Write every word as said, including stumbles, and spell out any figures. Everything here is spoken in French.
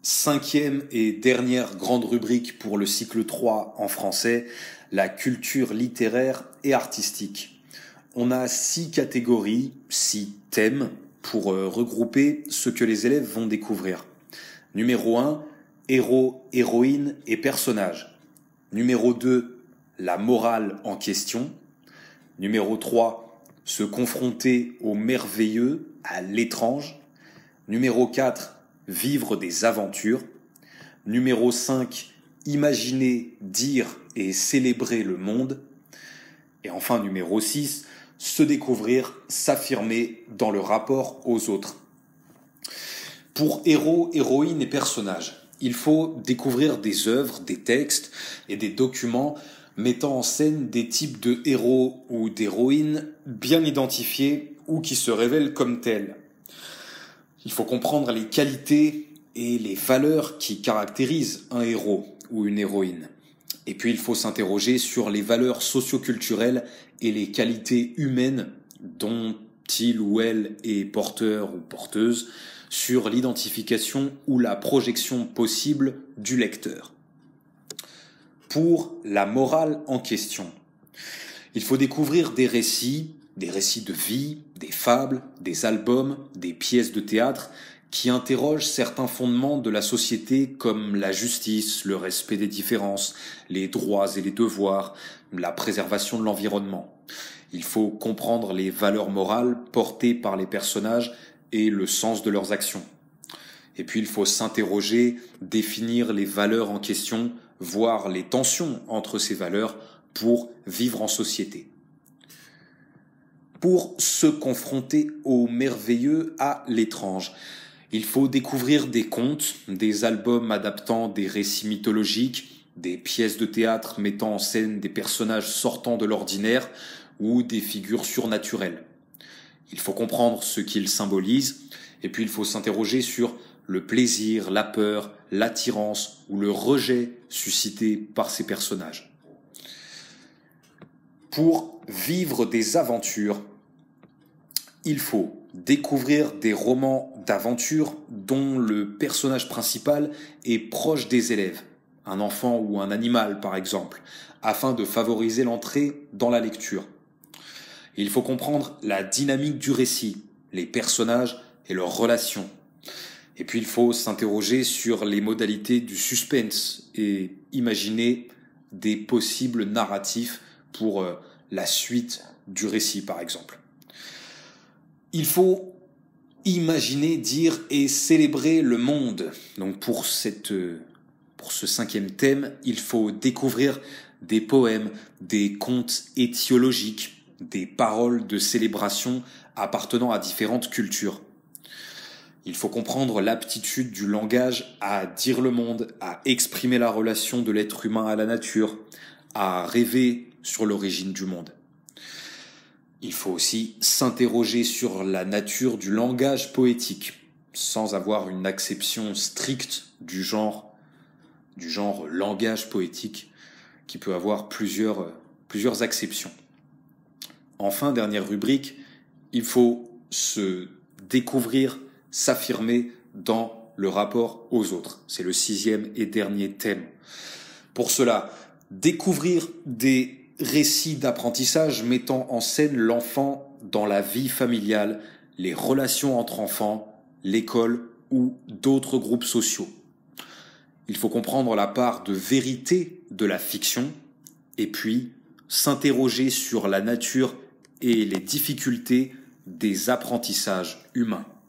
Cinquième et dernière grande rubrique pour le cycle trois en français, la culture littéraire et artistique. On a six catégories, six thèmes pour euh, regrouper ce que les élèves vont découvrir. Numéro un, héros, héroïnes et personnages. Numéro deux, la morale en question. Numéro trois, se confronter au merveilleux, à l'étrange. Numéro quatre, vivre des aventures. Numéro cinq, imaginer, dire et célébrer le monde. Et enfin, numéro six, se découvrir, s'affirmer dans le rapport aux autres. Pour héros, héroïnes et personnages, il faut découvrir des œuvres, des textes et des documents mettant en scène des types de héros ou d'héroïnes bien identifiés ou qui se révèlent comme tels. Il faut comprendre les qualités et les valeurs qui caractérisent un héros ou une héroïne. Et puis il faut s'interroger sur les valeurs socioculturelles et les qualités humaines dont il ou elle est porteur ou porteuse, sur l'identification ou la projection possible du lecteur. Pour la morale en question, il faut découvrir des récits, des récits de vie, des fables, des albums, des pièces de théâtre qui interrogent certains fondements de la société comme la justice, le respect des différences, les droits et les devoirs, la préservation de l'environnement. Il faut comprendre les valeurs morales portées par les personnages et le sens de leurs actions. Et puis il faut s'interroger, définir les valeurs en question, voir les tensions entre ces valeurs pour vivre en société. Pour se confronter au merveilleux, à l'étrange, il faut découvrir des contes, des albums adaptant des récits mythologiques, des pièces de théâtre mettant en scène des personnages sortant de l'ordinaire ou des figures surnaturelles. Il faut comprendre ce qu'ils symbolisent et puis il faut s'interroger sur le plaisir, la peur, l'attirance ou le rejet suscité par ces personnages. Pour vivre des aventures, il faut découvrir des romans d'aventure dont le personnage principal est proche des élèves, un enfant ou un animal par exemple, afin de favoriser l'entrée dans la lecture. Il faut comprendre la dynamique du récit, les personnages et leurs relations. Et puis il faut s'interroger sur les modalités du suspense et imaginer des possibles narratifs pour la suite du récit par exemple. Il faut imaginer, dire et célébrer le monde. Donc pour cette, pour ce cinquième thème, il faut découvrir des poèmes, des contes étiologiques, des paroles de célébration appartenant à différentes cultures. Il faut comprendre l'aptitude du langage à dire le monde, à exprimer la relation de l'être humain à la nature, à rêver sur l'origine du monde. Il faut aussi s'interroger sur la nature du langage poétique, sans avoir une acception stricte du genre, du genre langage poétique, qui peut avoir plusieurs, plusieurs acceptions. Enfin, dernière rubrique, il faut se découvrir, s'affirmer dans le rapport aux autres. C'est le sixième et dernier thème. Pour cela, découvrir des récits d'apprentissage mettant en scène l'enfant dans la vie familiale, les relations entre enfants, l'école ou d'autres groupes sociaux. Il faut comprendre la part de vérité de la fiction et puis s'interroger sur la nature et les difficultés des apprentissages humains.